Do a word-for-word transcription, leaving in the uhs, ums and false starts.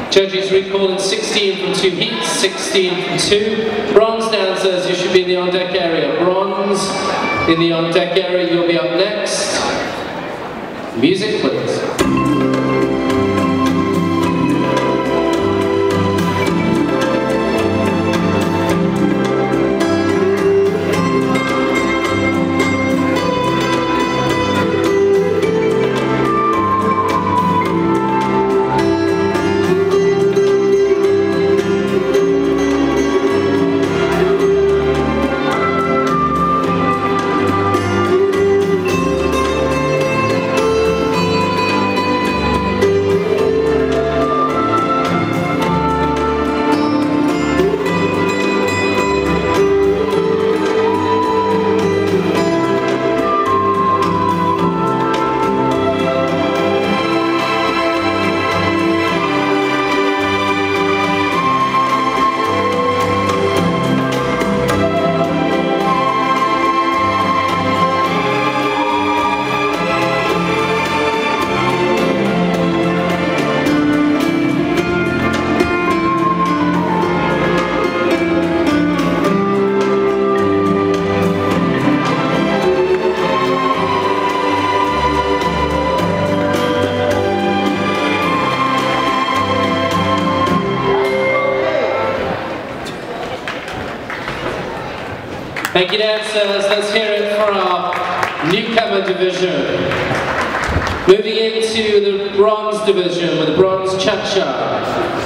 Judges recall in sixteen from two heats, sixteen from two. Bronze dancers, you should be in the on-deck area. Bronze in the on-deck area, you'll be up next. Music, please. Thank you, dancers. Let's hear it for our newcomer division. Moving into the bronze division with the bronze cha-cha.